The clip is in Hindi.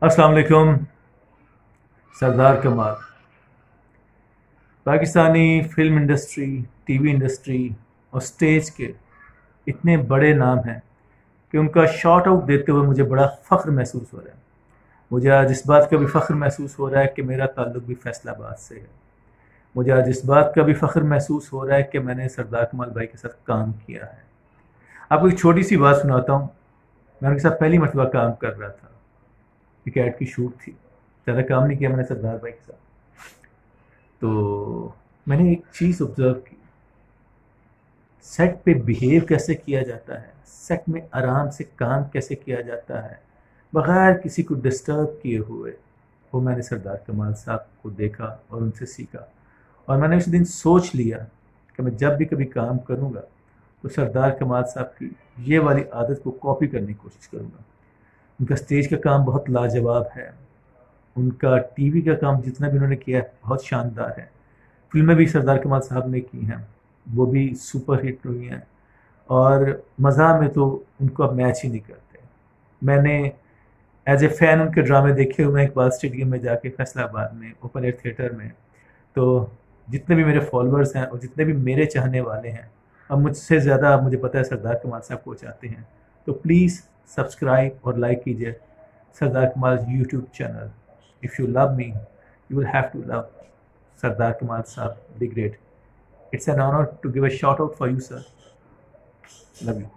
अस्सलाम वालेकुम। Sardar Kamal Pakistani film industry, TV industry और स्टेज के इतने बड़े नाम हैं कि उनका शॉट आउट देते हुए मुझे बड़ा फ़ख्र महसूस हो रहा है। मुझे आज इस बात का भी फ़ख्र महसूस हो रहा है कि मेरा ताल्लुक भी फैसलाबाद से है। मुझे आज इस बात का भी फ़ख्र महसूस हो रहा है कि मैंने सरदार कमाल भाई के साथ काम किया है। आपको एक छोटी सी बात सुनाता हूँ। मैं उनके साथ पहली मरतबा काम कर रहा था। एक ऐड की शूट थी। ज़्यादा काम नहीं किया मैंने सरदार भाई के साथ। तो मैंने एक चीज़ ऑब्ज़र्व की, सेट पे बिहेव कैसे किया जाता है, सेट में आराम से काम कैसे किया जाता है, बग़ैर किसी को डिस्टर्ब किए हुए। वो मैंने सरदार कमाल साहब को देखा और उनसे सीखा। और मैंने उस दिन सोच लिया कि मैं जब भी कभी काम करूँगा तो सरदार कमाल साहब की ये वाली आदत को कॉपी करने की कोशिश करूँगा। उनका स्टेज का काम बहुत लाजवाब है। उनका टीवी का काम जितना भी उन्होंने किया है बहुत शानदार है। फ़िल्में भी सरदार कमाल साहब ने की हैं, वो भी सुपर हिट हुई हैं। और मज़ा में तो उनको अब मैच ही नहीं करते। मैंने एज ए फ़ैन उनके ड्रामे देखे हुए हैं इकबाल स्टेडियम में जाके, फैसलाबाद में ओपन एयर थिएटर में। तो जितने भी मेरे फॉलोअर्स हैं और जितने भी मेरे चाहने वाले हैं, अब मुझसे ज़्यादा मुझे पता है सरदार कमाल साहब को चाहते हैं। तो प्लीज़ सब्सक्राइब और लाइक कीजिए Sardar Kamal YouTube channel. If you love me you will have to love Sardar Kamal Saab, the great. It's an honor to give a shout out for you, sir. Love you.